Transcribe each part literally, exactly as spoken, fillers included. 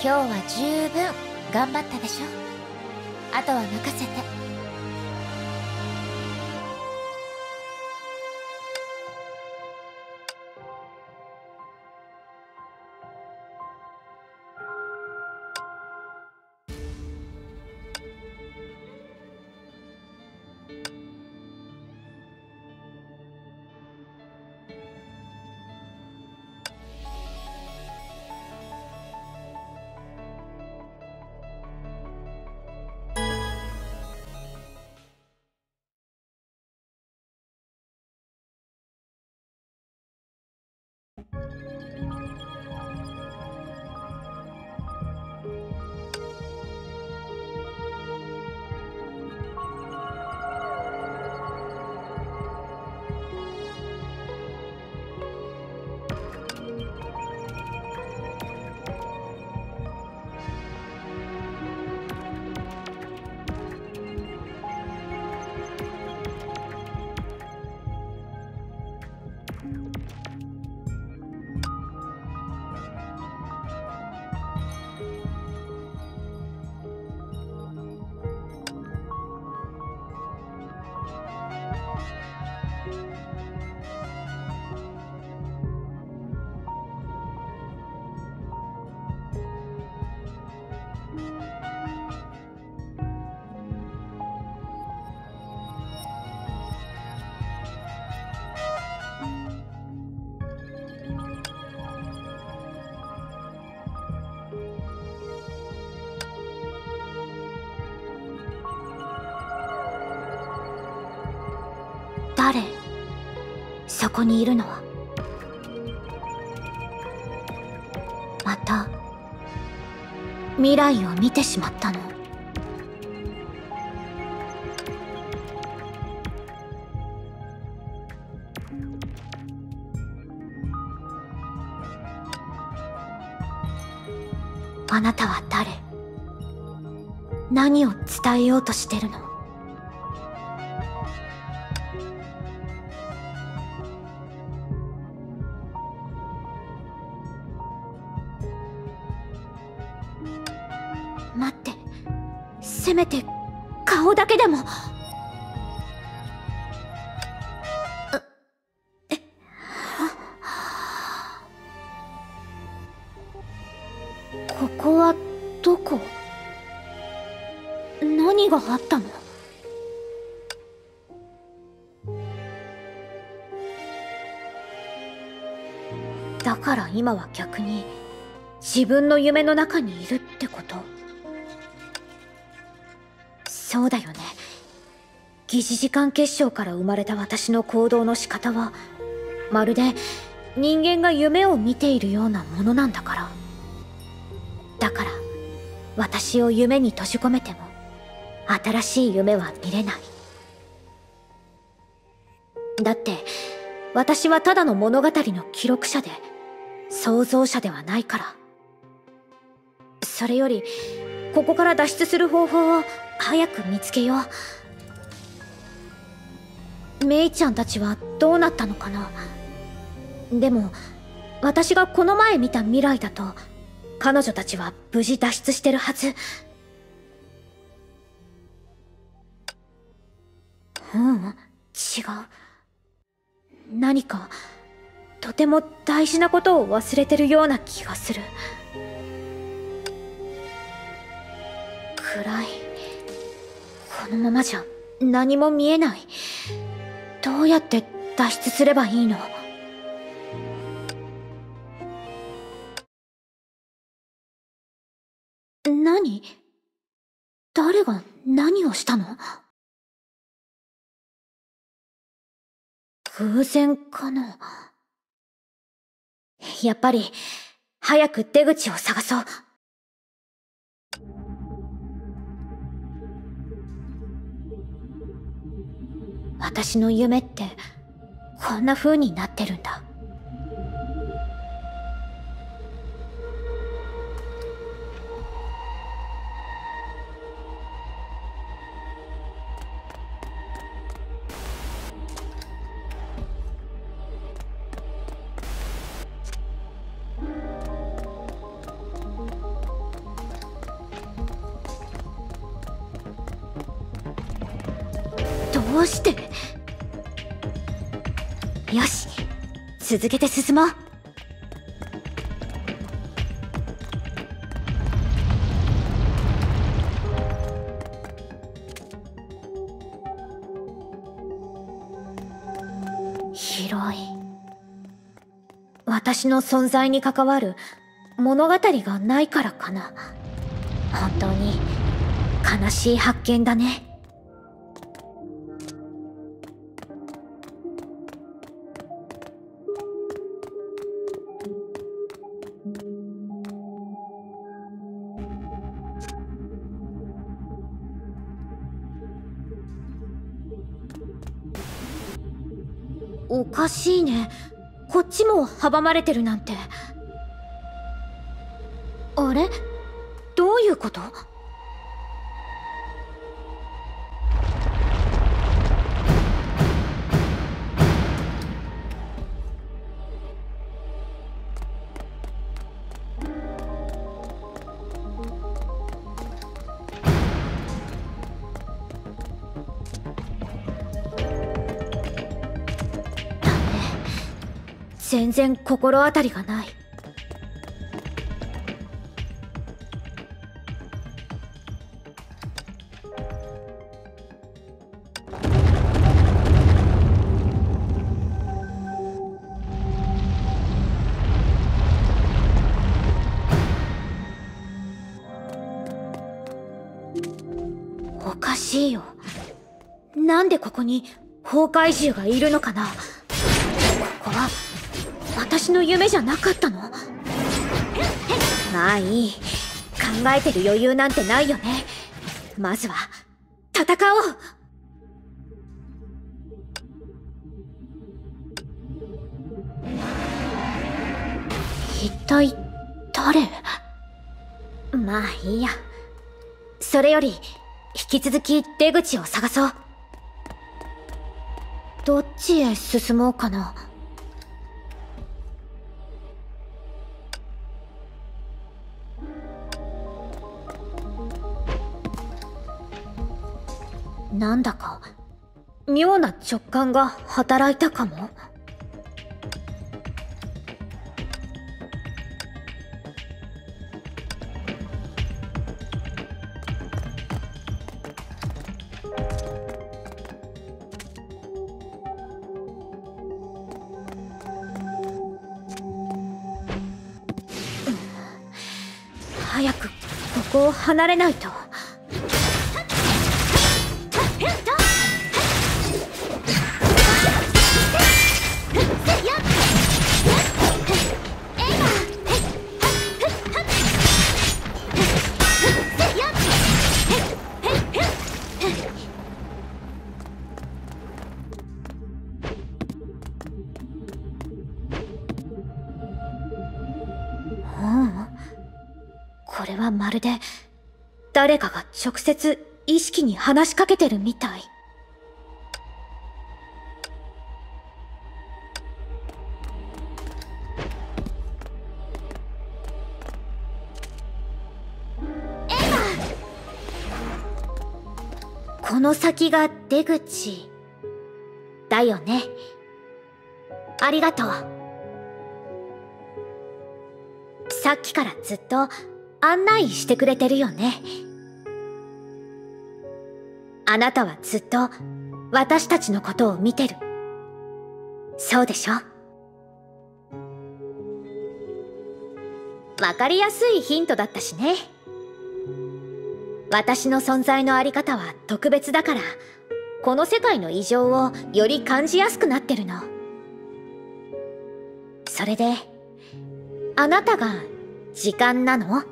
今日は十分頑張ったでしょ。あとは任せて。 誰？そこにいるのは。また未来を見てしまったの？あなたは誰？何を伝えようとしてるの？待って、せめて顔だけでも。え、ここはどこ？何があったの？だから今は逆に自分の夢の中にいるってこと？そうだよね。疑似時間結晶から生まれた私の行動の仕方はまるで人間が夢を見ているようなものなんだから。だから私を夢に閉じ込めても新しい夢は見れない。だって私はただの物語の記録者で創造者ではないから。それよりここから脱出する方法を早く見つけよう。メイちゃんたちはどうなったのかな。でも私がこの前見た未来だと彼女たちは無事脱出してるはず。ううん、違う。何かとても大事なことを忘れてるような気がする。暗い。このままじゃ何も見えない。どうやって脱出すればいいの？何？誰が何をしたの？偶然かな。やっぱり早く出口を探そう。私の夢ってこんな風になってるんだ。 どうして？よし、続けて進もう。広い。私の存在に関わる物語がないからかな。本当に悲しい発見だね。おかしいね。こっちも阻まれてるなんて。あれ？どういうこと？全然心当たりがない。おかしいよ。なんでここに崩壊獣がいるのかな。ここは私の夢じゃなかったの？まあいい。考えてる余裕なんてないよね。まずは戦おう。一体誰？まあいいや。それより引き続き出口を探そう。どっちへ進もうかな。なんだか妙な直感が働いたかも。早くここを離れないと。これはまるで誰かが直接意識に話しかけてるみたい。この先が出口だよね。ありがとう。さっきからずっと案内してくれてるよね。あなたはずっと私たちのことを見てる。そうでしょ？わかりやすいヒントだったしね。私の存在のあり方は特別だから、この世界の異常をより感じやすくなってるの。それで、あなたが時間なの？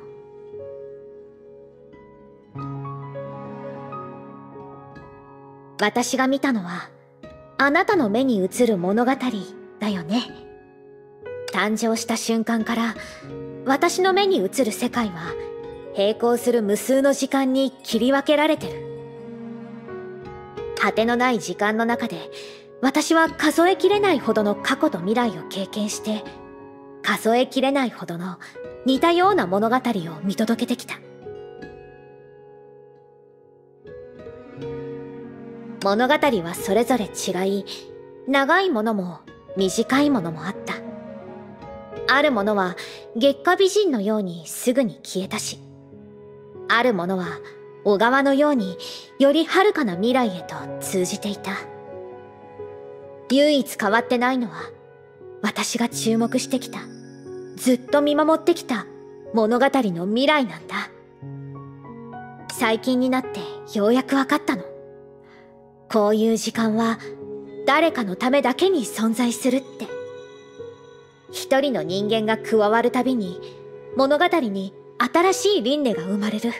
私が見たのは、あなたの目に映る物語だよね。誕生した瞬間から、私の目に映る世界は、並行する無数の時間に切り分けられてる。果てのない時間の中で、私は数えきれないほどの過去と未来を経験して、数えきれないほどの似たような物語を見届けてきた。 物語はそれぞれ違い、長いものも短いものもあった。あるものは月下美人のようにすぐに消えたし、あるものは小川のようにより遥かな未来へと通じていた。唯一変わってないのは、私が注目してきた、ずっと見守ってきた物語の未来なんだ。最近になってようやくわかったの。こういう時間は誰かのためだけに存在するって。一人の人間が加わるたびに物語に新しい輪廻が生まれる。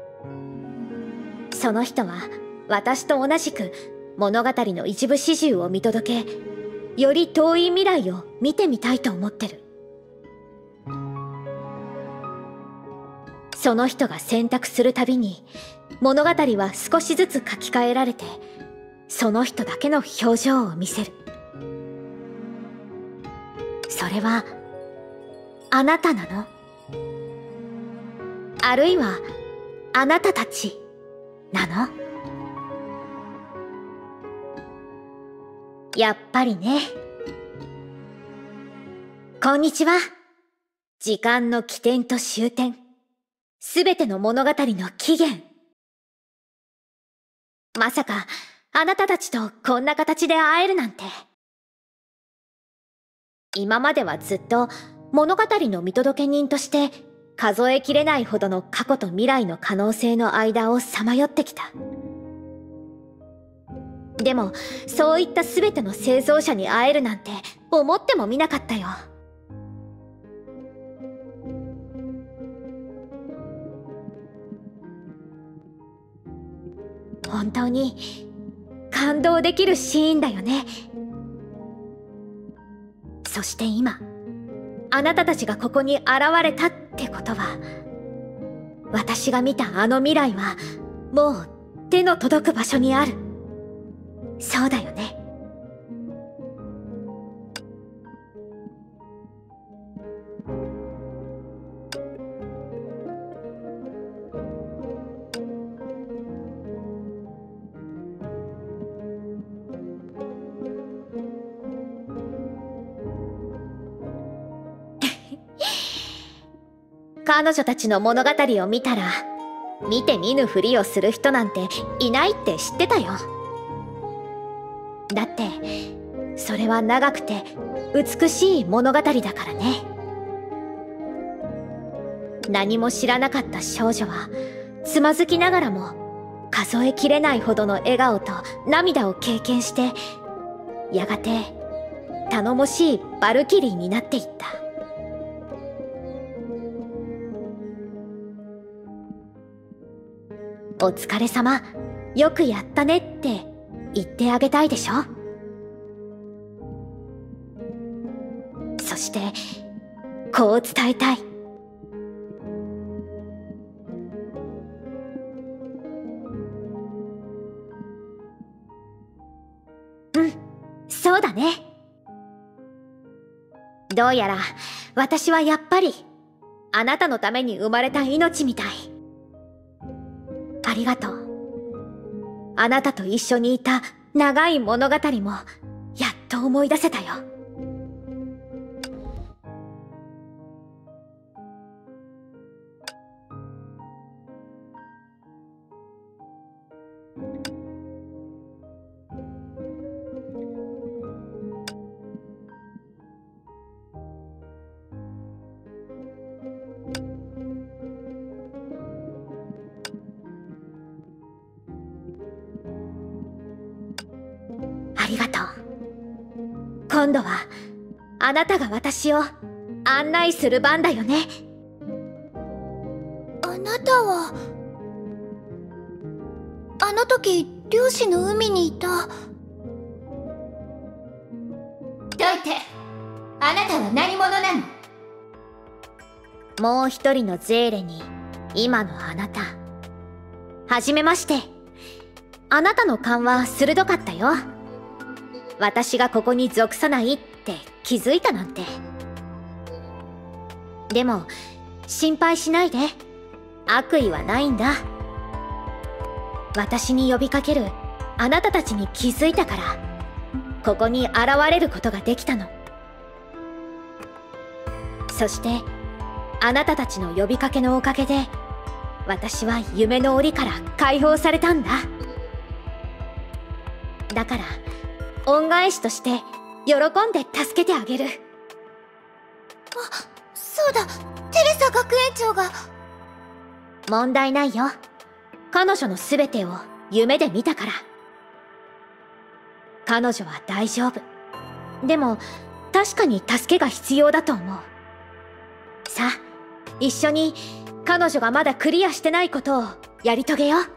その人は私と同じく物語の一部始終を見届け、より遠い未来を見てみたいと思ってる。その人が選択するたびに物語は少しずつ書き換えられて、その人だけの表情を見せる。それはあなたなの？あるいはあなたたちなの？やっぱりね。こんにちは。時間の起点と終点、すべての物語の起源。まさかあなたたちとこんな形で会えるなんて。今まではずっと物語の見届け人として数えきれないほどの過去と未来の可能性の間をさまよってきた。でもそういった全ての生存者に会えるなんて思ってもみなかったよ。本当に感動できるシーンだよね。そして今、あなたたちがここに現れたってことは、私が見たあの未来はもう手の届く場所にある。そうだよね。彼女たちの物語を見たら、見て見ぬふりをする人なんていないって知ってたよ。だって、それは長くて美しい物語だからね。何も知らなかった少女は、つまずきながらも、数えきれないほどの笑顔と涙を経験して、やがて、頼もしいバルキリーになっていった。お疲れ様、よくやったねって言ってあげたいでしょ。そして、こう伝えたい。うん、そうだね。どうやら、私はやっぱり、あなたのために生まれた命みたい。ありがとう。あなたと一緒にいた長い物語もやっと思い出せたよ。ありがとう。今度はあなたが私を案内する番だよね。 あなたはあの時漁師の海にいた。どうってあなたは何者なの？ もう一人のゼーレに今のあなた。はじめまして。あなたの勘は鋭かったよ。私がここに属さないって気づいたなんて。でも心配しないで。悪意はないんだ。私に呼びかけるあなたたちに気づいたからここに現れることができたの。そしてあなたたちの呼びかけのおかげで私は夢の檻から解放されたんだ。だから恩返しとして喜んで助けてあげる。 あ、そうだ、テレサ学園長が。 問題ないよ。彼女の全てを夢で見たから。彼女は大丈夫。でも確かに助けが必要だと思う。さあ、一緒に彼女がまだクリアしてないことをやり遂げよう。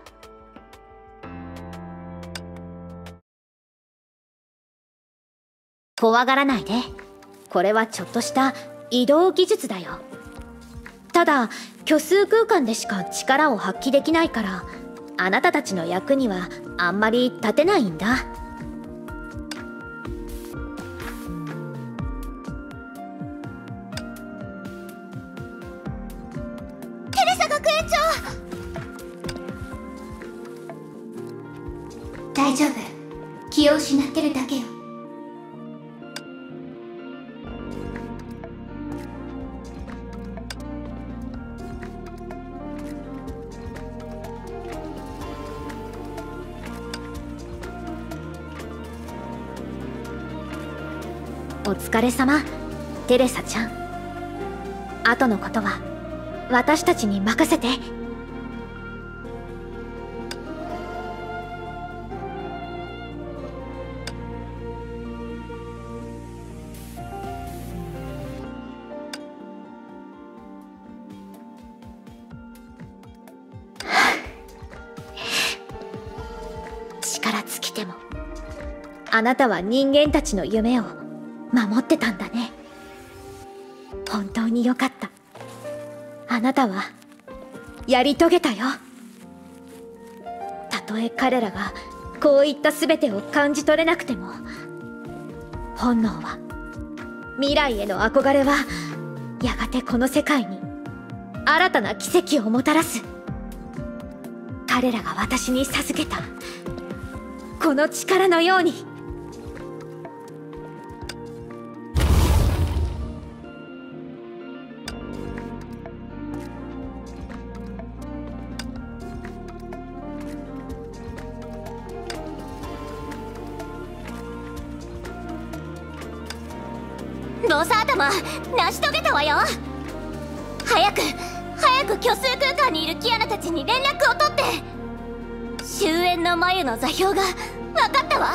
怖がらないで。これはちょっとした移動技術だよ。ただ虚数空間でしか力を発揮できないから、あなたたちの役にはあんまり立てないんだ。 テレサ学園長。大丈夫、気を失ってるだけよ。 お疲れ様、テレサちゃん。後のことは私たちに任せて。力尽きてもあなたは人間たちの夢を守ってたんだね。本当によかった。あなたはやり遂げたよ。たとえ彼らがこういった全てを感じ取れなくても、本能は、未来への憧れはやがてこの世界に新たな奇跡をもたらす。彼らが私に授けたこの力のように。 ロサ頭、成し遂げたわよ。早く早く虚数空間にいるキアナたちに連絡を取って。終焉の眉の座標が分かったわ。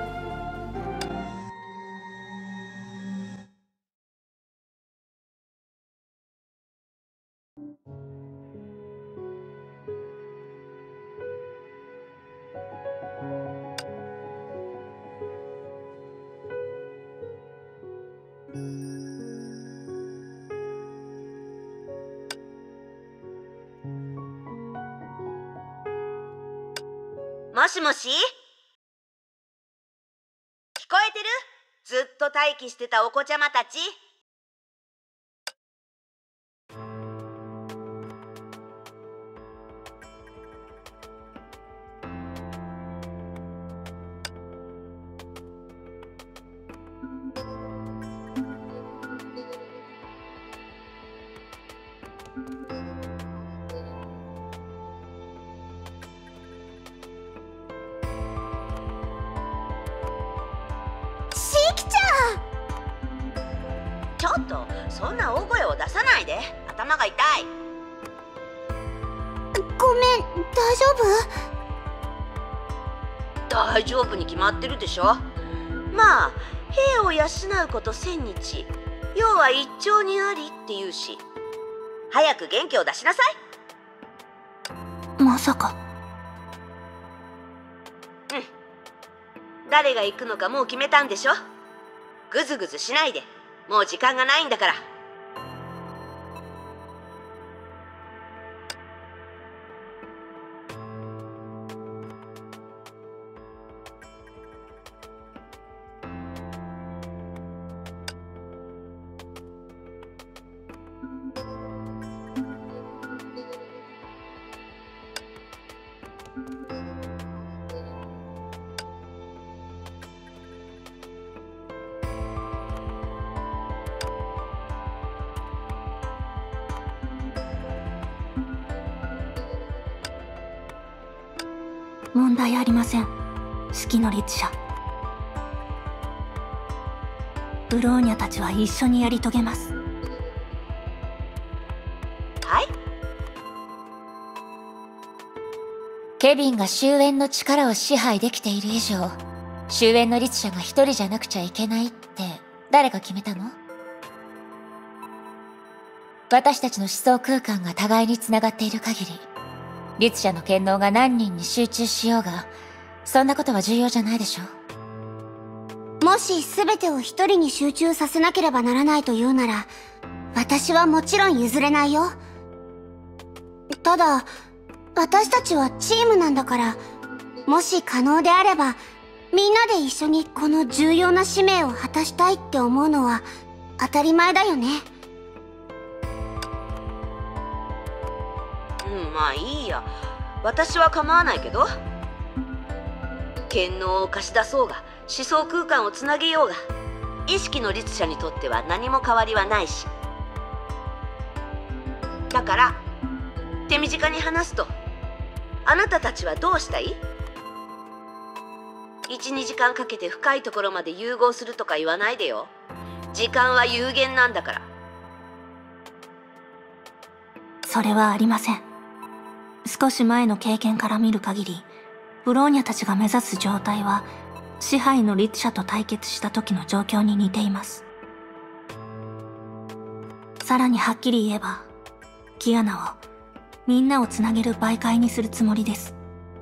もしもし、聞こえてる？ずっと待機してたお子ちゃまたち。ちょっとそんな大声を出さないで。頭が痛い。 ごめん、大丈夫？ 大丈夫に決まってるでしょ。まあ兵を養うこと千日、要は一丁にありって言うし、早く元気を出しなさい。 まさか。 うん、誰が行くのかもう決めたんでしょ。ぐずぐずしないで、もう時間がないんだから。 問題ありません、式の律者。ブローニャたちは一緒にやり遂げます。 はい。 ケビンが終焉の力を支配できている以上、終焉の律者が一人じゃなくちゃいけないって誰が決めたの？私たちの思想空間が互いにつながっている限り、律者の権能が何人に集中しようが、そんなことは重要じゃないでしょ。 もし全てを一人に集中させなければならないというなら、私はもちろん譲れないよ。ただ、私たちはチームなんだから、もし可能であれば、みんなで一緒にこの重要な使命を果たしたいって思うのは当たり前だよね。 うん、まあいいや。私は構わないけど。権能を貸し出そうが、思想空間をつなげようが、意識の律者にとっては何も変わりはないし。だから手短に話すと、あなたたちはどうしたい？ いち、にじかんかけて深いところまで融合するとか言わないでよ。時間は有限なんだから。 それはありません。少し前の経験から見る限り、ブローニャたちが目指す状態は支配の律者と対決した時の状況に似ています。さらにはっきり言えば、キアナをみんなをつなげる媒介にするつもりです。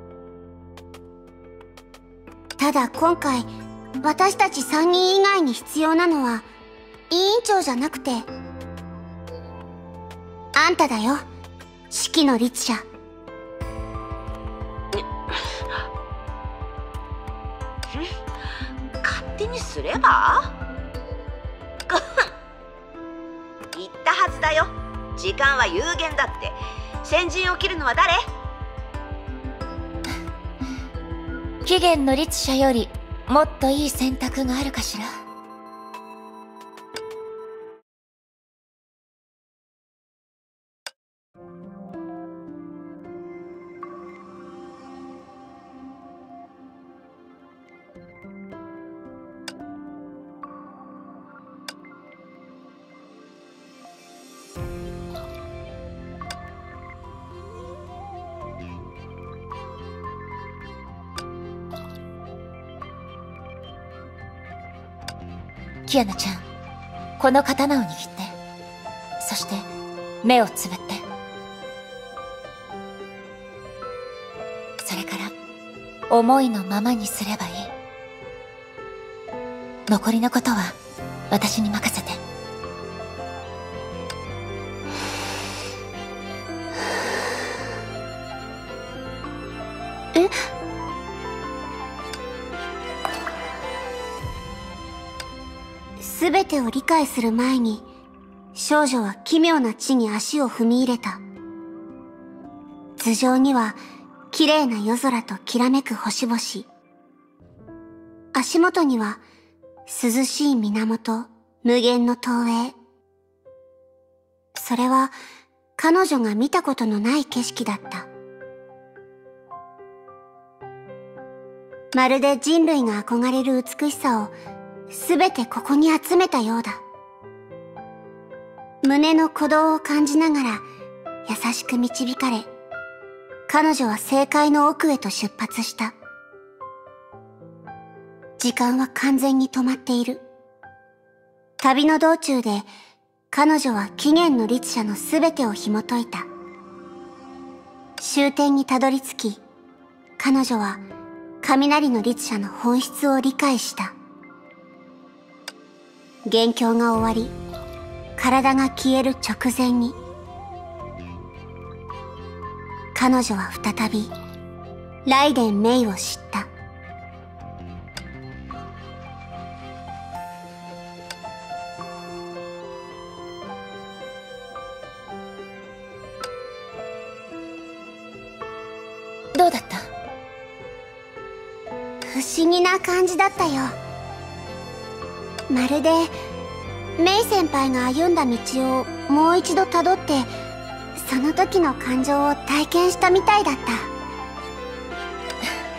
ただ今回、私たちさんにん以外に必要なのは委員長じゃなくて、あんただよ、式の律者。 勝手にすれば？言ったはずだよ。時間は有限だって。先陣を切るのは誰？ 期限の律者よりもっといい選択があるかしら。キアナちゃん、この刀を握って、そして目をつぶって。それから思いのままにすればいい。残りのことは私に任せて。 え？すべてを理解する前に、少女は奇妙な地に足を踏み入れた。頭上には綺麗な夜空ときらめく星々。足元には涼しい水面、無限の東映。それは彼女が見たことのない景色だった。まるで人類が憧れる美しさをすべてここに集めたようだ。胸の鼓動を感じながら優しく導かれ、彼女は正解の奥へと出発した。時間は完全に止まっている。旅の道中で彼女は起源の律者のすべてを紐解いた。終点にたどり着き、彼女は雷の律者の本質を理解した。元凶が終わり、体が消える直前に、彼女は再びライデン・メイを知った。 どうだった？ 不思議な感じだったよ。まるでメイ先輩が歩んだ道をもう一度たどって、その時の感情を体験したみたいだった。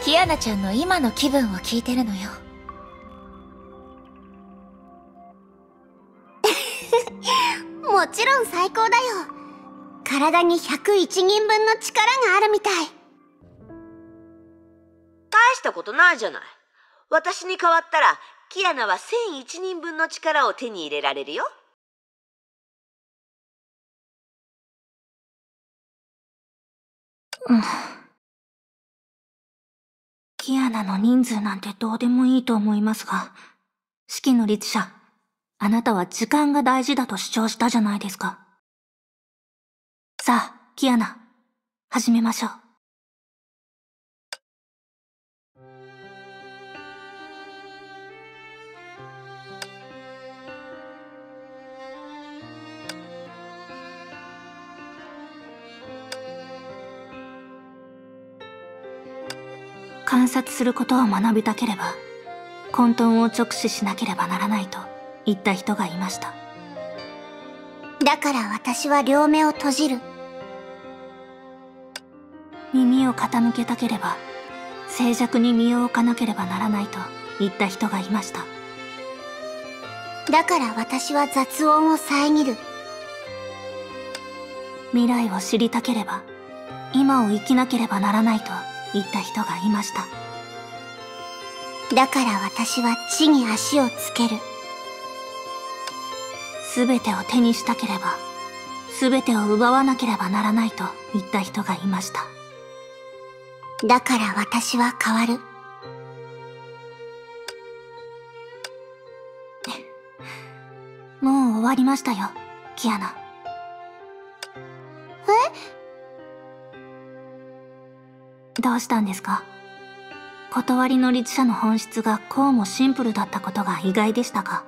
キアナちゃんの今の気分を聞いてるのよ。 もちろん最高だよ。体にひゃくいちにんぶんの力があるみたい。 大したことないじゃない。私に代わったらキアナはせんいちにんぶんの力を手に入れられるよ。 うん。キアナの人数なんてどうでもいいと思いますが、四季の律者、あなたは時間が大事だと主張したじゃないですか。さあ、キアナ、始めましょう。観察することを学びたければ、混沌を直視しなければならないと言った人がいました。 だから私は両目を閉じる。 耳を傾けたければ、静寂に身を置かなければならないと言った人がいました。 だから私は雑音を遮る。 未来を知りたければ、今を生きなければならないと言った人がいました。 だから私は地に足をつける。 すべてを手にしたければ、すべてを奪わなければならないと言った人がいました。 だから私は変わる。 もう終わりましたよ、キアナ。 え？ どうしたんですか？断りの律者の本質がこうもシンプルだったことが意外でしたか？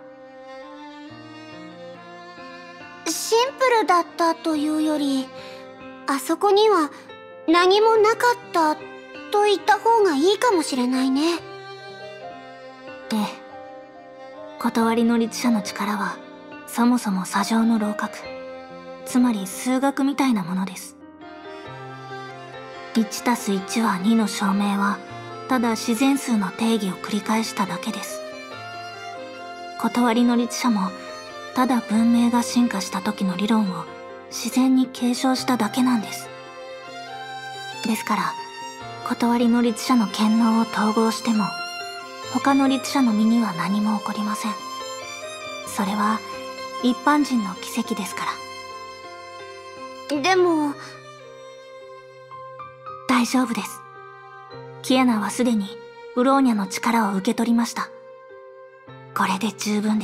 シンプルだったというより、あそこには何もなかったと言った方がいいかもしれないね。 ええ。断りの律者の力は、そもそも左上の楼閣、つまり数学みたいなものです。いちたすいちはにの証明は、ただ自然数の定義を繰り返しただけです。断りの律者も、ただ文明が進化した時の理論を自然に継承しただけなんです。ですから、断りの律者の権能を統合しても、他の律者の身には何も起こりません。それは、一般人の奇跡ですから。 でも、 大丈夫です。キアナはすでにブローニャの力を受け取りました。これで十分です。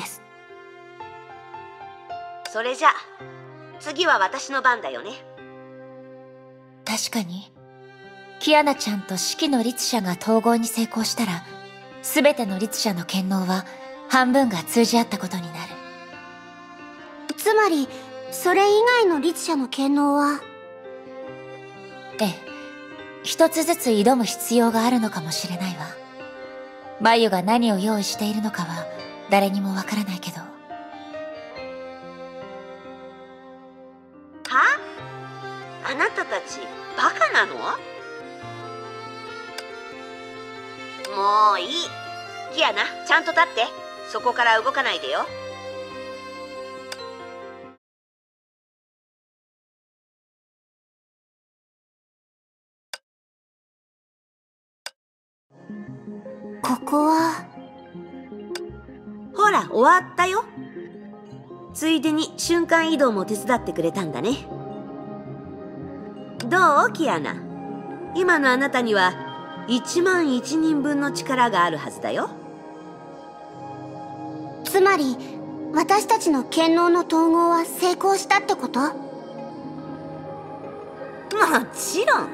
それじゃ、次は私の番だよね。 確かに、キアナちゃんと四季の律者が統合に成功したら、すべての律者の権能は半分が通じ合ったことになる。 つまり、それ以外の律者の権能は？ ええ、一つずつ挑む必要があるのかもしれないわ。眉が何を用意しているのかは誰にもわからないけど。 は？あなたたちバカなの？もういい。キアナ、ちゃんと立って。そこから動かないでよ。 ここは？ ほら、終わったよ。ついでに瞬間移動も手伝ってくれたんだね。どう？キアナ。今のあなたにはいちまんいちにんぶんの力があるはずだよ。 つまり、私たちの権能の統合は成功したってこと？ もちろん。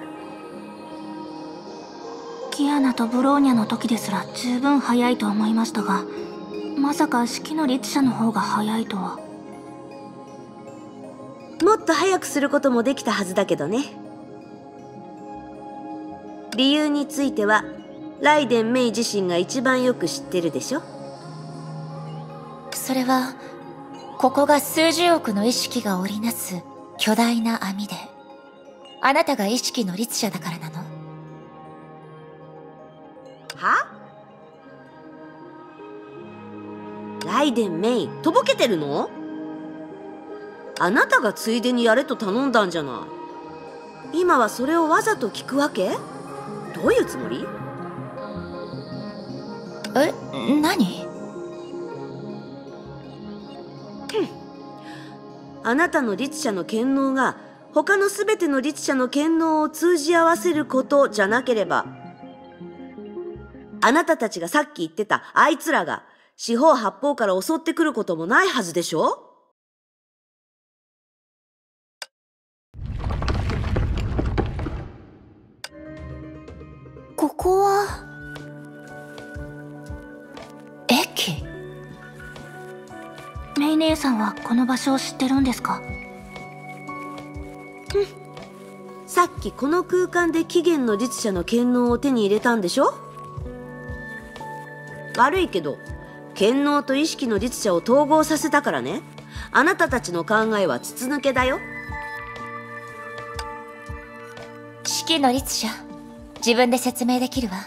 キアナとブローニャの時ですら十分早いと思いましたが、まさか四季の律者の方が早いとは。 もっと早くすることもできたはずだけどね。理由についてはライデン・メイ自身が一番よく知ってるでしょ。 それは、ここが数十億の意識が織りなす巨大な網で、あなたが意識の律者だからなの？ ライデン・メイ、とぼけてるの？あなたがついでにやれと頼んだんじゃない。今はそれをわざと聞くわけ？どういうつもり？ え、何？ あなたの律者の権能が他のすべての律者の権能を通じ合わせることじゃなければ、あなたたちがさっき言ってたあいつらが四方八方から襲ってくることもないはずでしょ？ ここは駅？メイ姉さんはこの場所を知ってるんですか？ うん。さっきこの空間で起源の律者の権能を手に入れたんでしょ？悪いけど権能と意識の律者を統合させたからね。あなたたちの考えは筒抜けだよ。 式の律者、自分で説明できるわ。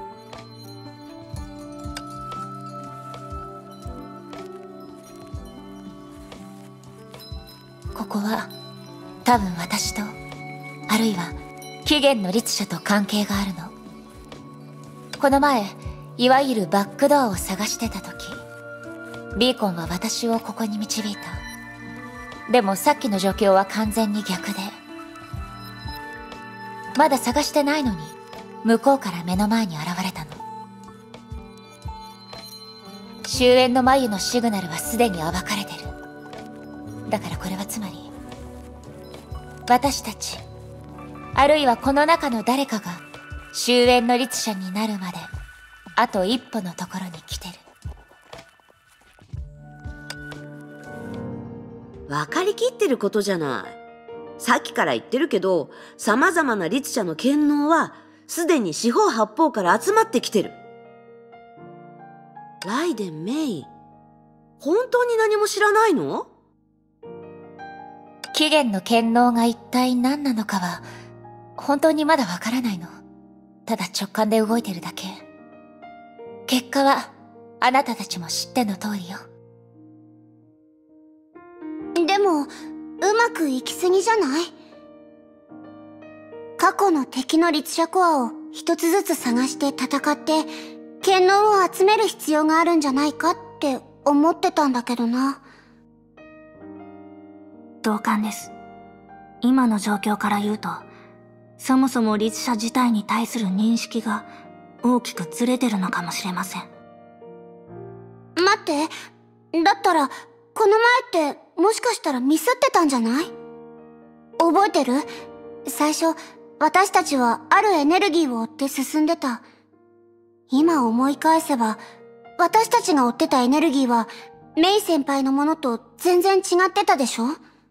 ここは多分私と、あるいは起源の律者と関係があるの。この前、いわゆるバックドアを探してた時、ビーコンは私をここに導いた。でもさっきの状況は完全に逆で、まだ探してないのに向こうから目の前に現れたの。終焉の眉のシグナルはすでに暴かれてる。だからこれはつまり、私たち、あるいはこの中の誰かが終焉の律者になるまであと一歩のところに来てる。 分かりきってることじゃない。さっきから言ってるけど、様々な律者の権能はすでに四方八方から集まってきてる。ライデン・メイ、本当に何も知らないの？ 起源の権能が一体何なのかは本当にまだわからないの。ただ直感で動いてるだけ。結果はあなたたちも知っての通りよ。 でも、うまくいきすぎじゃない？過去の敵の律者コアを一つずつ探して戦って、権能を集める必要があるんじゃないかって思ってたんだけどな。 同感です。今の状況から言うと、そもそも律者自体に対する認識が大きくずれてるのかもしれません。 待って、だったら、この前ってもしかしたらミスってたんじゃない？覚えてる？最初、私たちはあるエネルギーを追って進んでた。今思い返せば、私たちが追ってたエネルギーは、メイ先輩のものと全然違ってたでしょ？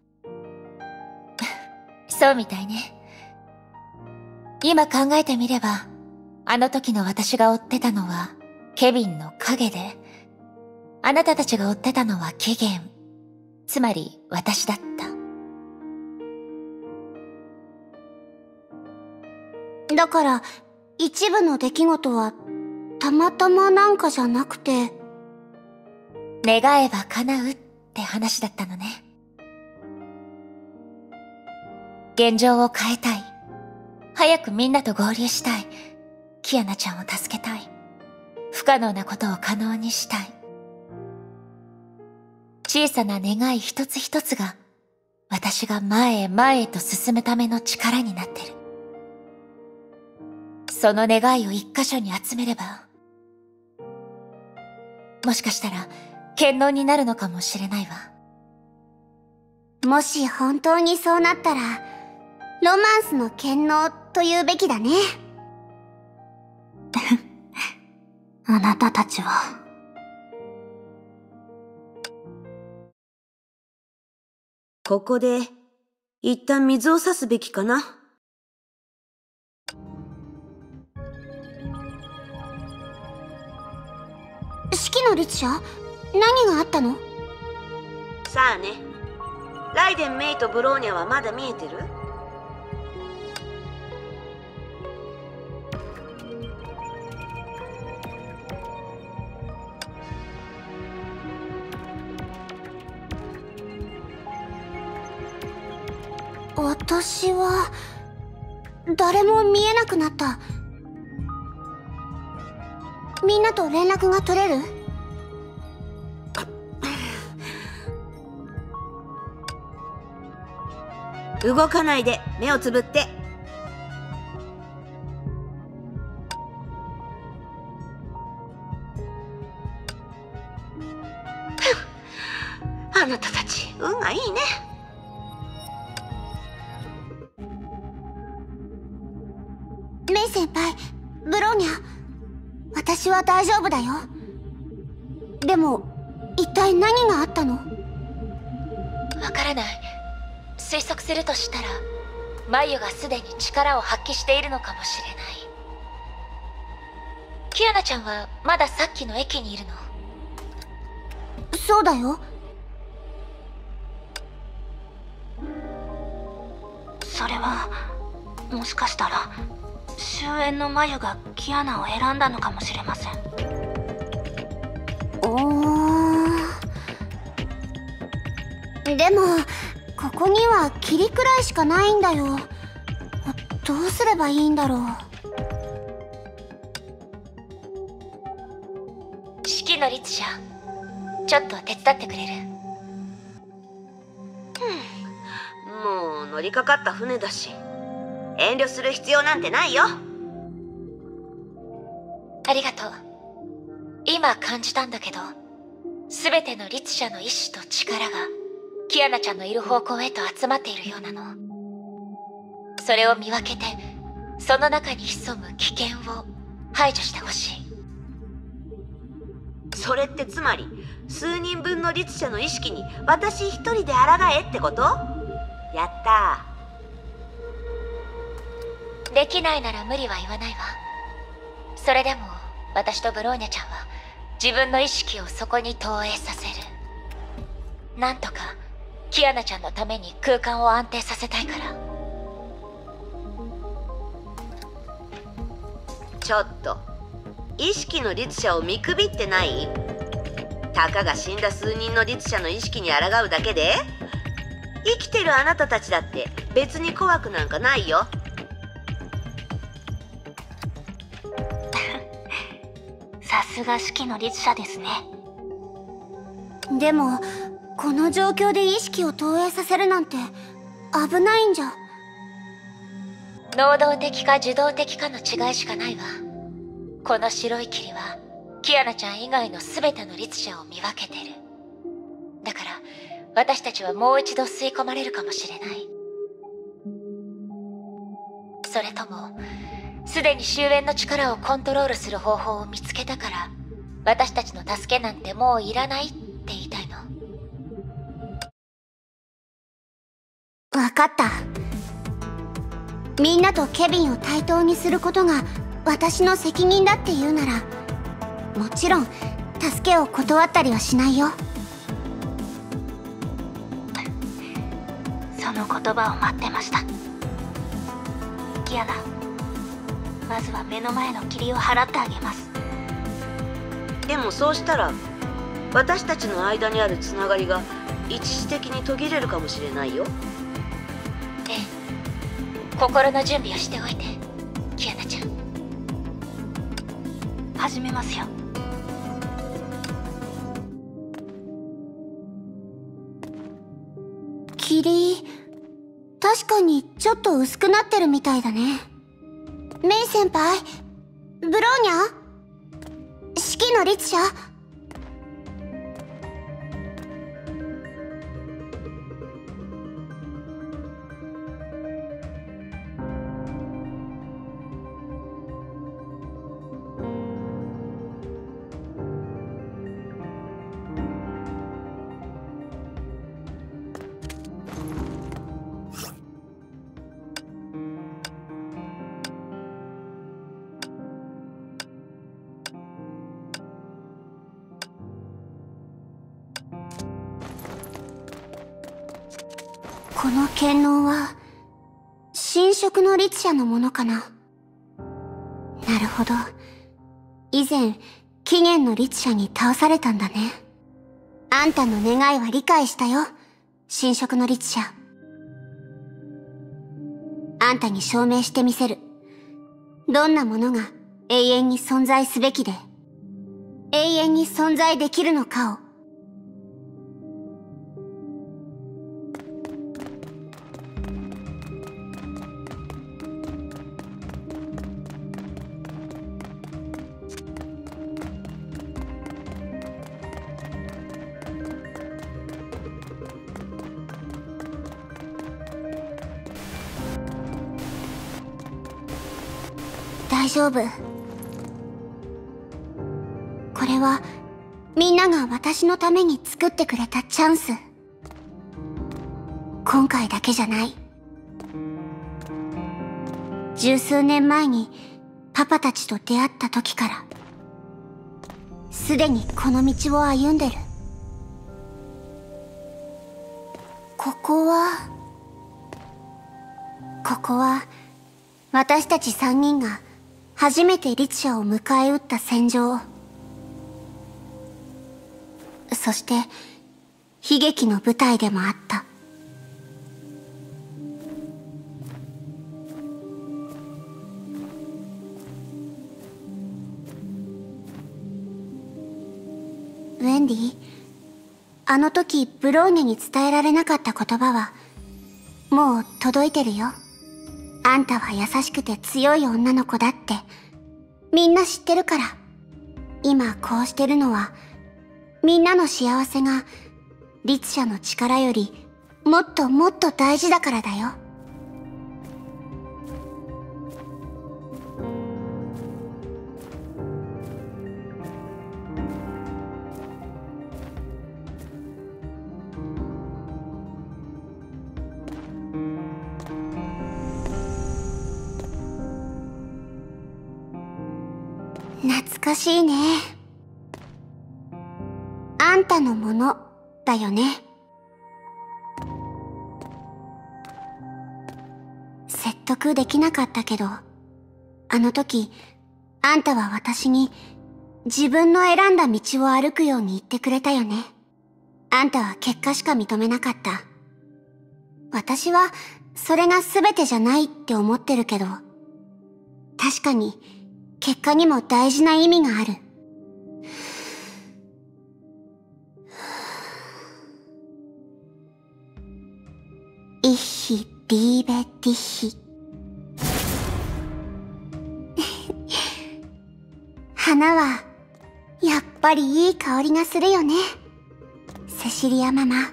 そうみたいね。今考えてみれば、あの時の私が追ってたのは、ケビンの影で、あなたたちが追ってたのは起源。つまり、私だった。 だから、一部の出来事は、たまたまなんかじゃなくて、 願えば叶うって話だったのね。現状を変えたい。早くみんなと合流したい。キアナちゃんを助けたい。不可能なことを可能にしたい。小さな願い一つ一つが、私が前へ前へと進むための力になってる。その願いを一箇所に集めれば、もしかしたら、権能になるのかもしれないわ。 もし本当にそうなったら、ロマンスの権能と言うべきだね。 あなたたちは。 ここで、一旦水を差すべきかな。 式の律者？何があったの？ さあね。ライデン・メイとブローニャはまだ見えてる？ 私は誰も見えなくなった。みんなと連絡が取れる？ 動かないで、目をつぶって。あなたたち運がいいね。 メイ先輩、ブローニャ、私は大丈夫だよ。でも一体何があったの？ わからない。推測するとしたらマユがすでに力を発揮しているのかもしれない。キアナちゃんはまださっきの駅にいるの？ そうだよ。 それはもしかしたら終焉のマユがキアナを選んだのかもしれません。 おー、でもここには霧くらいしかないんだよ。どうすればいいんだろう。 式の律者、ちょっと手伝ってくれる？ もう乗りかかった船だし、遠慮する必要なんてないよ。 ありがとう。今感じたんだけど、すべての律者の意志と力がキアナちゃんのいる方向へと集まっているようなの。それを見分けて、その中に潜む危険を排除してほしい。 それってつまり数人分の律者の意識に私一人で抗えってこと？やったー。できないなら無理は言わないわ。それでも私とブローニャちゃんは自分の意識をそこに投影させる。なんとかキアナちゃんのために空間を安定させたいから。 ちょっと意識の律者を見くびってない？たかが死んだ数人の律者の意識に抗うだけで？生きてるあなたたちだって別に怖くなんかないよ。 さすが式の律者ですね。 でもこの状況で意識を投影させるなんて危ないんじゃ。 能動的か受動的かの違いしかないわ。この白い霧はキアナちゃん以外の全ての律者を見分けてる。だから私たちはもう一度吸い込まれるかもしれない。それともすでに終焉の力をコントロールする方法を見つけたから私たちの助けなんてもういらないって言いたいの？ わかった。みんなとケビンを対等にすることが私の責任だって言うなら、もちろん助けを断ったりはしないよ。 その言葉を待ってました。キアナ、まずは目の前の霧を払ってあげます。 でもそうしたら私たちの間にあるつながりが一時的に途切れるかもしれないよ。 ええ、心の準備をしておいて、キアナちゃん。 始めますよ。 霧、確かにちょっと薄くなってるみたいだね。メイ先輩、ブローニャ、式の律者。この剣能は神職の律者のものかな。なるほど。以前起源の律者に倒されたんだね。あんたの願いは理解したよ、神職の律者。 あんたに証明してみせる。どんなものが永遠に存在すべきで、永遠に存在できるのかを。大丈夫。これはみんなが私のために作ってくれたチャンス。今回だけじゃない。十数年前にパパたちと出会った時から、すでにこの道を歩んでる。ここは、ここは私たち三人が初めて律者を迎え撃った戦場。そして悲劇の舞台でもあった。ウェンディ、あの時ブローニャに伝えられなかった言葉はもう届いてるよ。あんたは優しくて強い女の子だってみんな知ってるから。今こうしてるのはみんなの幸せが律者の力よりもっともっと大事だからだよ。懐かしいね。あんたのものだよね。説得できなかったけど、あの時あんたは私に自分の選んだ道を歩くように言ってくれたよね。あんたは結果しか認めなかった。私はそれが全てじゃないって思ってるけど、確かに結果にも大事な意味がある。Ich liebe dich。花はやっぱりいい香りがするよね、セシリアママ。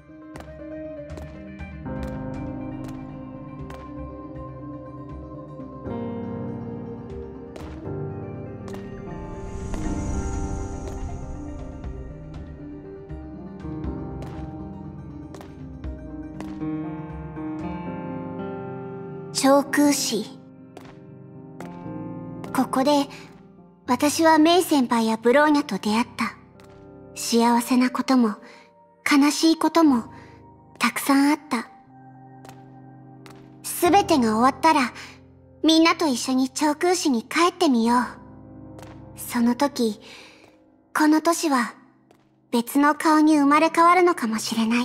長空詞。ここで私はメイ先輩やブローニャと出会った。幸せなことも悲しいこともたくさんあった。すべてが終わったらみんなと一緒に長空詞に帰ってみよう。その時この都市は別の顔に生まれ変わるのかもしれない。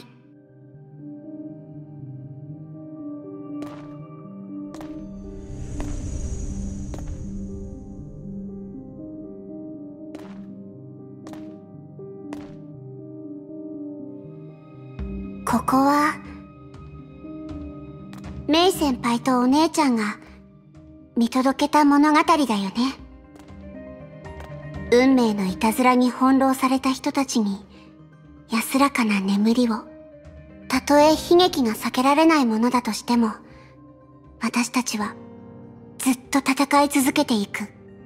ここはメイ先輩とお姉ちゃんが見届けた物語だよね。運命のいたずらに翻弄された人たちに安らかな眠りを、たとえ悲劇が避けられないものだとしても、私たちはずっと戦い続けていく。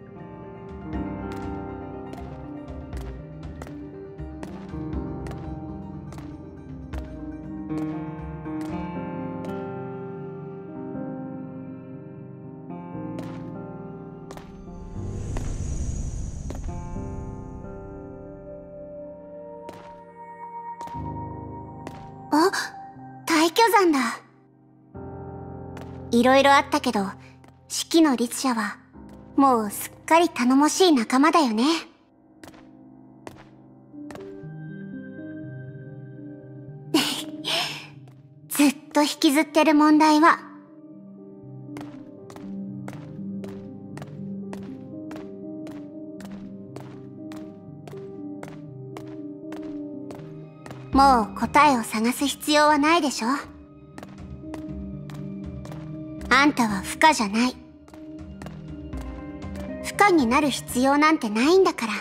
あ、大巨山だ。いろいろあったけど、四季の律者はもうすっかり頼もしい仲間だよね。ずっと引きずってる問題はもう答えを探す必要はないでしょ。あんたは不可じゃない。不可になる必要なんてないんだから。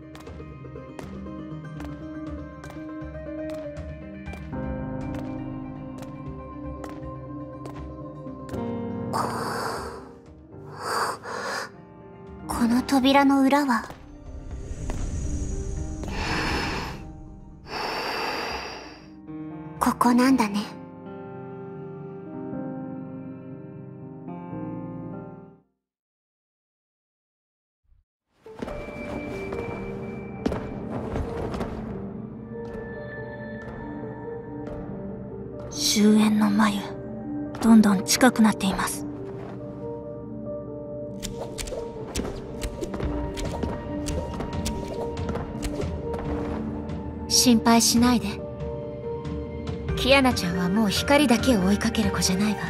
この扉の裏はここなんだね。 終焉の眉、どんどん近くなっています。 心配しないで。キアナちゃんはもう光だけを追いかける子じゃないわ。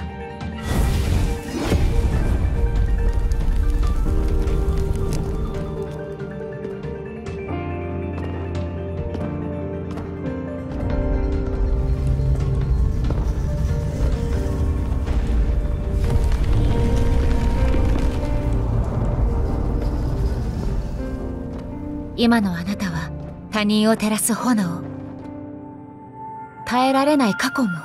今のあなたは他人を照らす炎、耐えられない過去も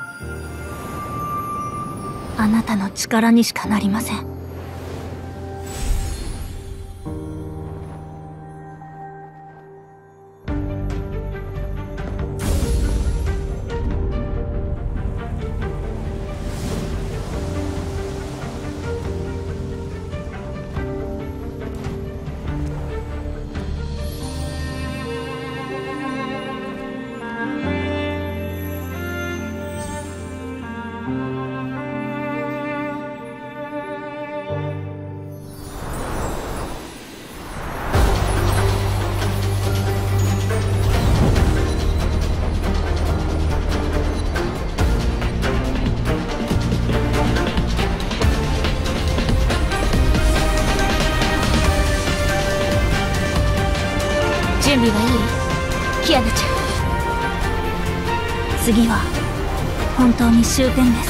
あなたの力にしかなりません。 準備はいい？キアナちゃん。 次は本当に終点です。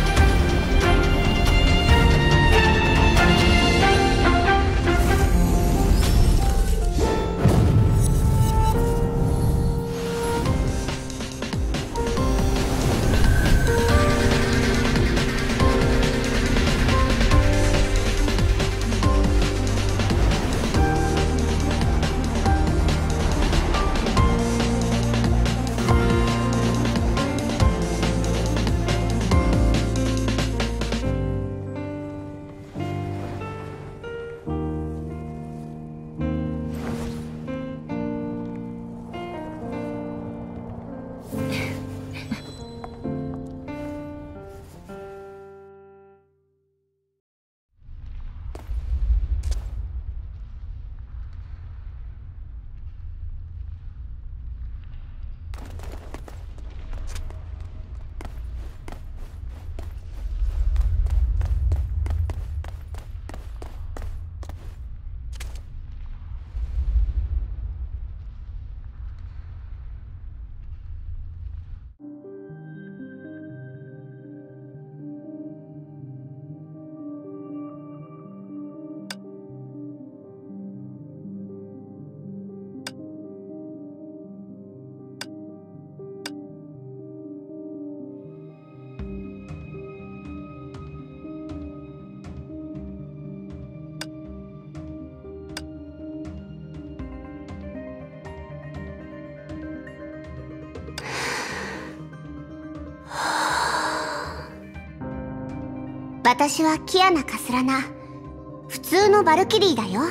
私はキアナ・カスラナ。普通のバルキリーだよ。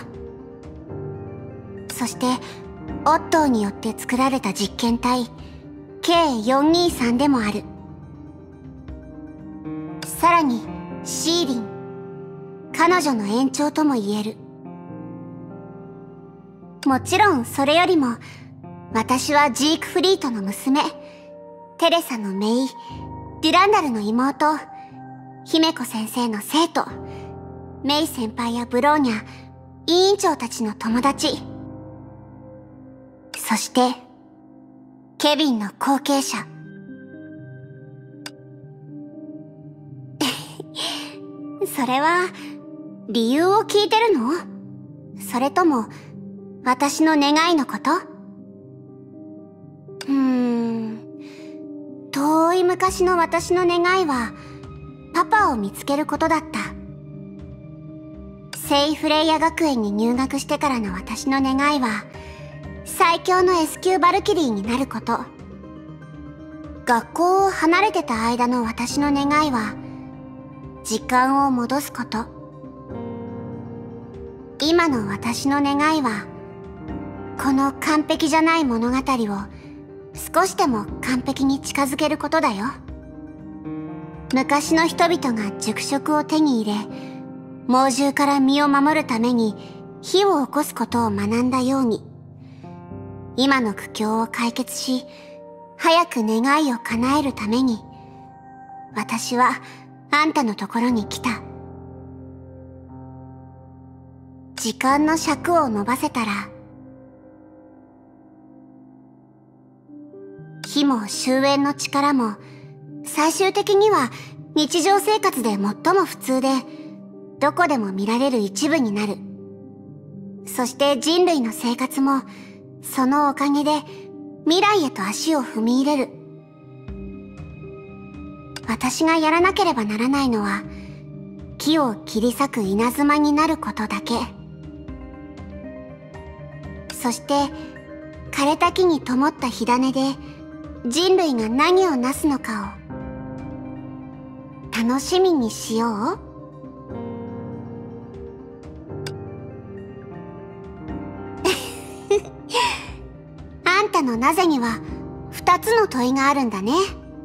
そして、オットーによって作られた実験体、ケーよんにーさん でもある。さらに、シーリン。彼女の延長とも言える。もちろん、それよりも、私はジークフリートの娘、テレサの姪、デュランダルの妹、姫子先生の生徒、メイ先輩やブローニャ、委員長たちの友達。そして、 ケビンの後継者。それは、理由を聞いてるの？それとも、私の願いのこと？うーん。遠い昔の私の願いは、パパを見つけることだった。聖フレイヤ学園に入学してからの私の願いは、最強の エス 級バルキリーになること。学校を離れてた間の私の願いは、時間を戻すこと。今の私の願いは、この完璧じゃない物語を少しでも完璧に近づけることだよ。昔の人々が熟食を手に入れ、猛獣から身を守るために火を起こすことを学んだように、今の苦境を解決し、早く願いを叶えるために、私はあんたのところに来た。時間の尺を伸ばせたら、火も終焉の力も、最終的には日常生活で最も普通で、どこでも見られる一部になる。そして人類の生活も、そのおかげで未来へと足を踏み入れる。私がやらなければならないのは、木を切り裂く稲妻になることだけ。そして、枯れた木に灯った火種で、人類が何をなすのかを、楽しみにしよう。あんたのなぜには、二つの問いがあるんだね。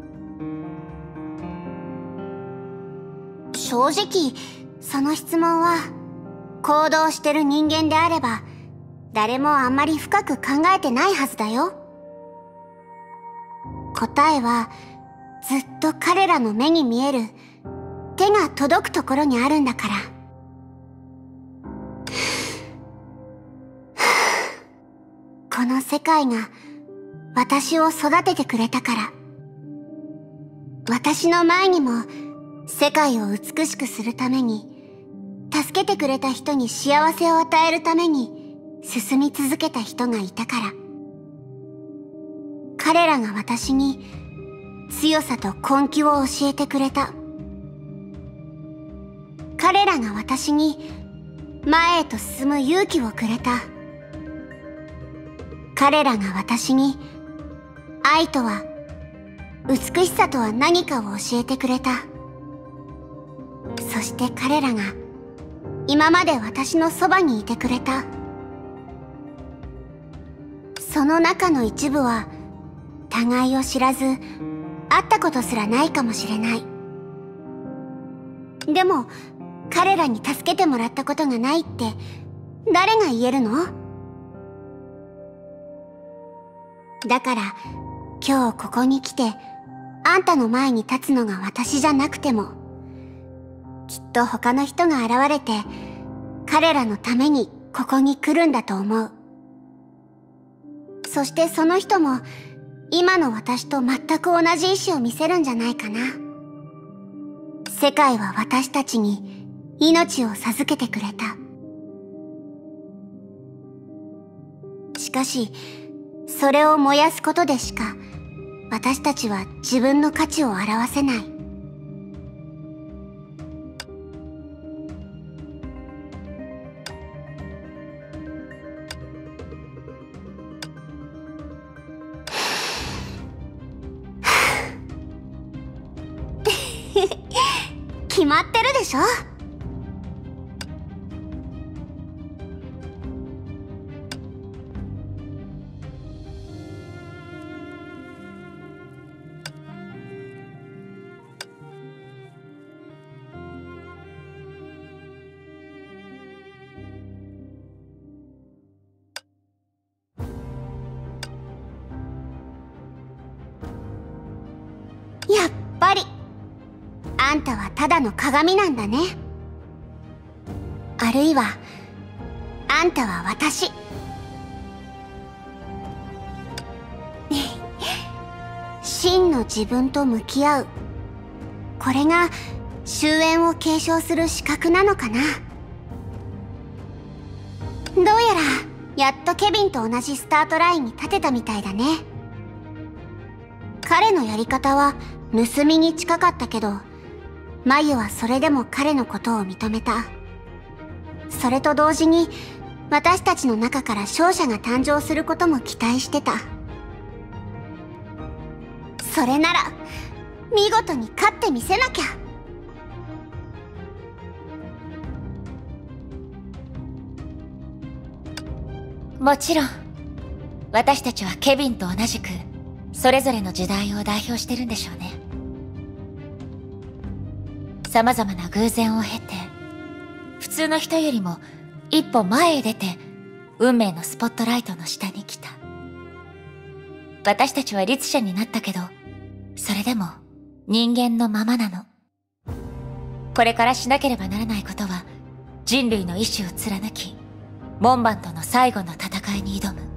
正直、その質問は、行動してる人間であれば、誰もあんまり深く考えてないはずだよ。答えは、ずっと彼らの目に見える、手が届くところにあるんだから。この世界が、私を育ててくれたから。私の前にも、世界を美しくするために、助けてくれた人に幸せを与えるために進み続けた人がいたから。彼らが私に強さと根気を教えてくれた。彼らが私に前へと進む勇気をくれた。彼らが私に愛とは、美しさとは何かを教えてくれた。そして彼らが今まで私のそばにいてくれた。その中の一部は互いを知らず会ったことすらないかもしれない。でも彼らに助けてもらったことがないって誰が言えるの？だから今日ここに来てあんたの前に立つのが私じゃなくても、きっと他の人が現れて彼らのためにここに来るんだと思う。そしてその人も今の私と全く同じ意志を見せるんじゃないかな。世界は私たちに命を授けてくれた。しかし、それを燃やすことでしか私たちは自分の価値を表せない。決まってるでしょ？やっぱりあんたはただの鏡なんだね。あるいはあんたは私。 の自分と向き合う。これが終焉を継承する資格なのかな。どうやらやっとケビンと同じスタートラインに立てたみたいだね。彼のやり方は盗みに近かったけど、マユはそれでも彼のことを認めた。それと同時に私たちの中から勝者が誕生することも期待してた。それなら見事に勝ってみせなきゃ。 もちろん私たちはケビンと同じくそれぞれの時代を代表してるんでしょうね。様々な偶然を経て普通の人よりも一歩前へ出て運命のスポットライトの下に来た。私たちは律者になったけど、それでも人間のままなの。これからしなければならないことは人類の意志を貫き門番との最後の戦いに挑む。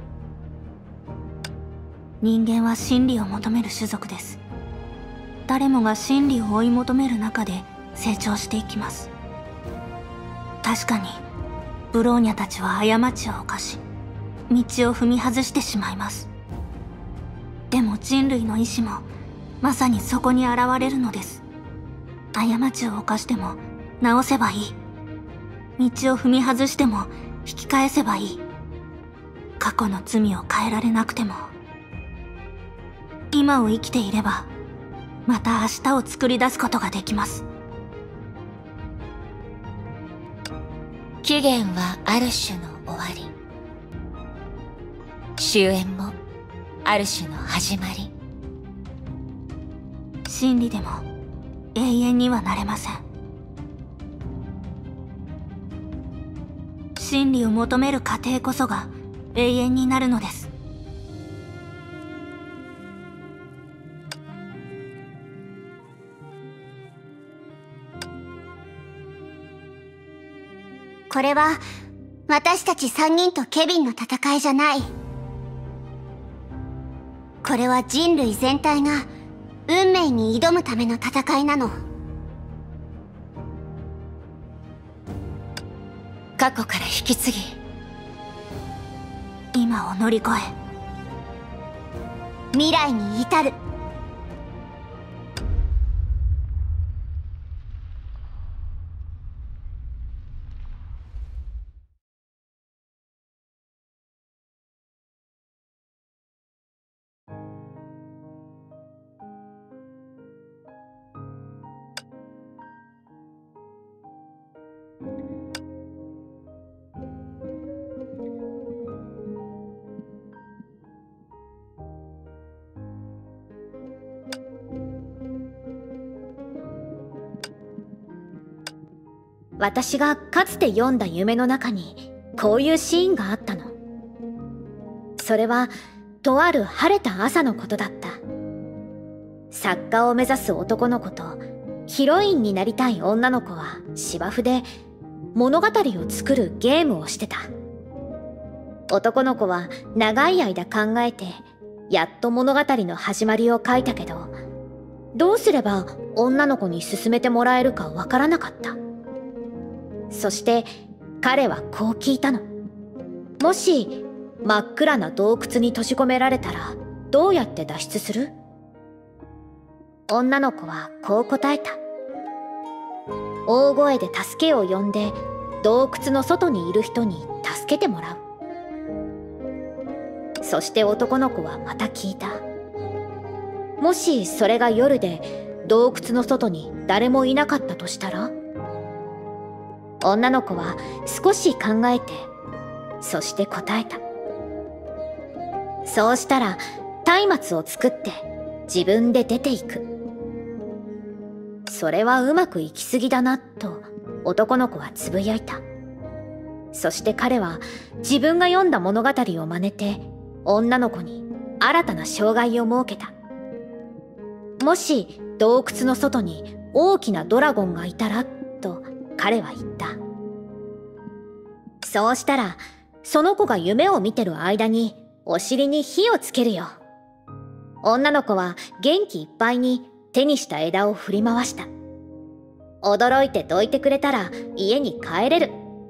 人間は真理を求める種族です。誰もが真理を追い求める中で成長していきます。確かにブローニャたちは過ちを犯し道を踏み外してしまいます。でも人類の意志もまさにそこに現れるのです。過ちを犯しても直せばいい。道を踏み外しても引き返せばいい。過去の罪を変えられなくても今を生きていればまた明日を作り出すことができます。 起源はある種の終わり、終焉もある種の始まり。 真理でも永遠にはなれません。真理を求める過程こそが永遠になるのです。 これは私たち三人とケビンの戦いじゃない。これは人類全体が運命に挑むための戦いなの。 過去から引き継ぎ今を乗り越え未来に至る。 私がかつて読んだ夢の中にこういうシーンがあったの。それはとある晴れた朝のことだった。作家を目指す男の子とヒロインになりたい女の子は芝生で物語を作るゲームをしてた。男の子は長い間考えてやっと物語の始まりを書いたけど、どうすれば女の子に勧めてもらえるかわからなかった。そして彼はこう聞いたの。もし真っ暗な洞窟に閉じ込められたらどうやって脱出する？女の子はこう答えた。大声で助けを呼んで洞窟の外にいる人に助けてもらう。そして男の子はまた聞いた。もしそれが夜で洞窟の外に誰もいなかったとしたら？女の子は少し考えて、そして答えた。そうしたら松明を作って自分で出ていく。それはうまくいきすぎだなと男の子はつぶやいた。そして彼は自分が読んだ物語を真似て女の子に新たな障害を設けた。もし洞窟の外に大きなドラゴンがいたらと彼は言った。そうしたらその子が夢を見てる間にお尻に火をつけるよ。 女の子は元気いっぱいに手にした枝を振り回した。驚いてどいてくれたら家に帰れる。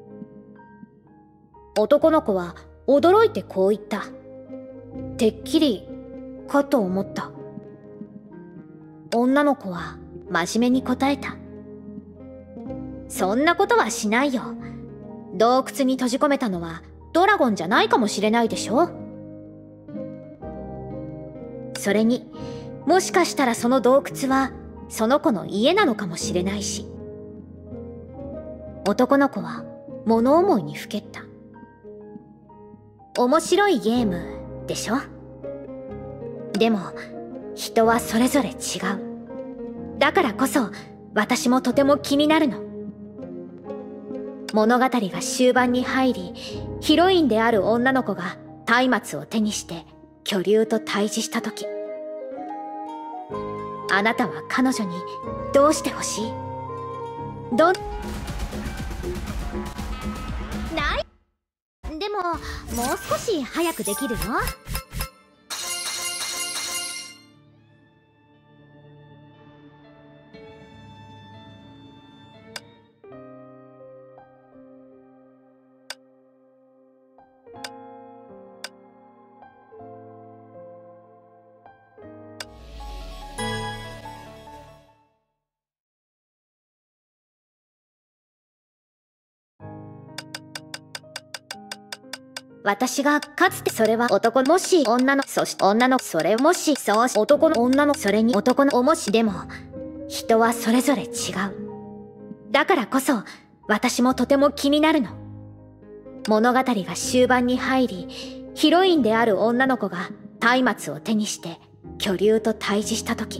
男の子は驚いてこう言った。てっきりかと思った。女の子は真面目に答えた。そんなことはしないよ。洞窟に閉じ込めたのはドラゴンじゃないかもしれないでしょ。それに、もしかしたらその洞窟はその子の家なのかもしれないし。男の子は物思いにふけった。面白いゲームでしょ。でも人はそれぞれ違う。だからこそ私もとても気になるの。物語が終盤に入り、ヒロインである女の子が松明を手にして巨竜と対峙した時、あなたは彼女にどうしてほしい？どんないでも、もう少し早くできるの？私がかつてそれは男のもし女のそして女のそれもしそうし男の女のそれに男のもしでも人はそれぞれ違う。だからこそ私もとても気になるの。物語が終盤に入り、ヒロインである女の子が松明を手にして巨竜と対峙した時、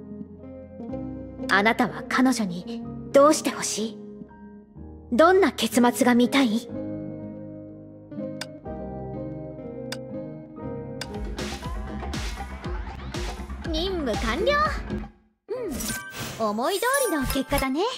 あなたは彼女にどうしてほしい？どんな結末が見たい？任務完了。うん、思い通りの結果だね。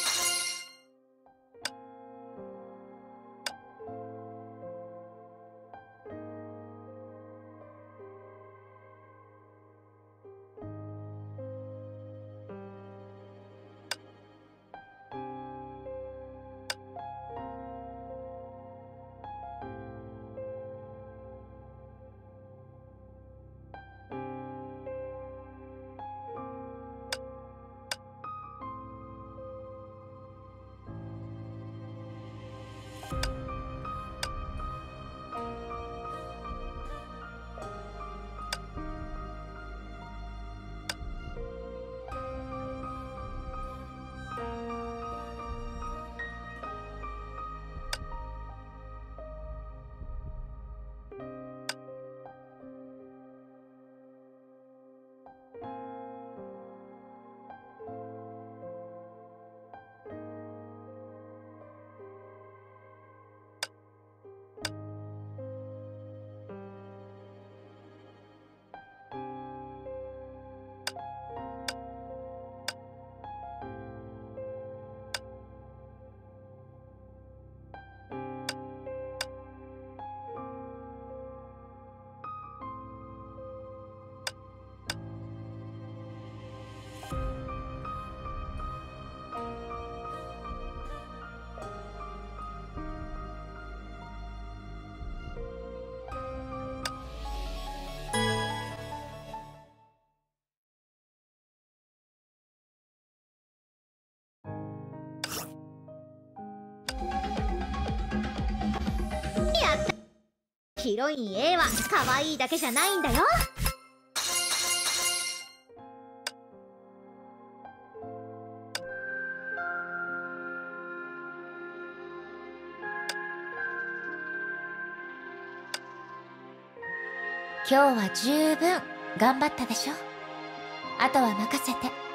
ヒロイン A は可愛いだけじゃないんだよ。 今日は十分頑張ったでしょ。あとは任せて。